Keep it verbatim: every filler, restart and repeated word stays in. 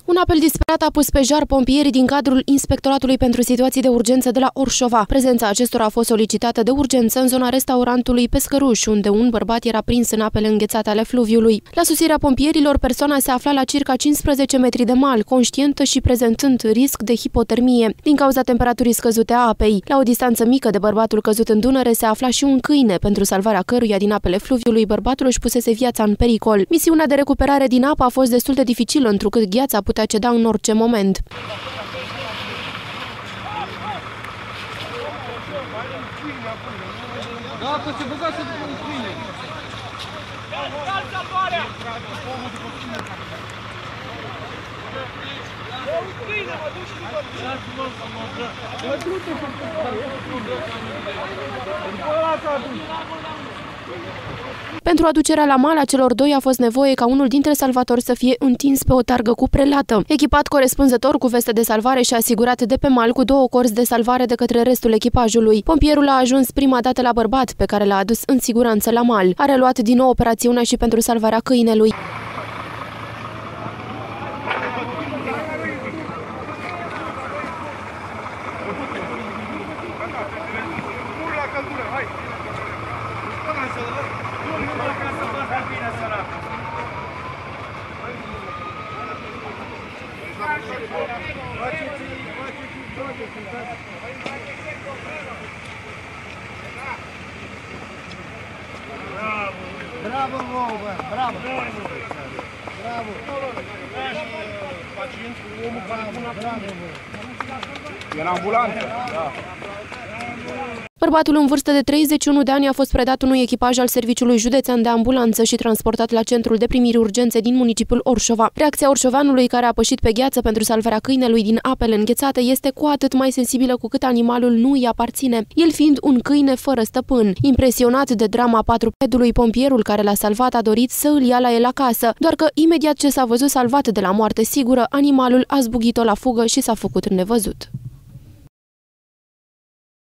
Un apel disperat a pus pe jar pompierii din cadrul Inspectoratului pentru Situații de Urgență de la Orșova. Prezența acestora a fost solicitată de urgență în zona restaurantului Pescăruș, unde un bărbat era prins în apele înghețate ale fluviului. La sosirea pompierilor, persoana se afla la circa cincisprezece metri de mal, conștientă și prezentând risc de hipotermie din cauza temperaturii scăzute a apei. La o distanță mică de bărbatul căzut în Dunăre se afla și un câine, pentru salvarea căruia din apele fluviului bărbatul își pusese viața în pericol. Misiunea de recuperare din apă a fost destul de dificilă, întrucât gheața putea ceda în orice moment. Pentru aducerea la mal a celor doi a fost nevoie ca unul dintre salvatori să fie întins pe o targă cu prelată. Echipat corespunzător cu veste de salvare și asigurat de pe mal cu două corzi de salvare de către restul echipajului, pompierul a ajuns prima dată la bărbat, pe care l-a adus în siguranță la mal. A reluat din nou operațiunea și pentru salvarea câinelui. Bravo, bravo, bravo, bravo. Era ambulanță. Da. Bărbatul în vârstă de treizeci și unu de ani a fost predat unui echipaj al Serviciului Județean de Ambulanță și transportat la Centrul de Primiri Urgențe din municipiul Orșova. Reacția orșovanului, care a pășit pe gheață pentru salvarea câinelui din apele înghețate, este cu atât mai sensibilă cu cât animalul nu îi aparține, el fiind un câine fără stăpân. Impresionat de drama patrupedului, pompierul care l-a salvat a dorit să îl ia la el acasă, doar că imediat ce s-a văzut salvat de la moarte sigură, animalul a zbugit-o la fugă și s-a făcut nevăzut.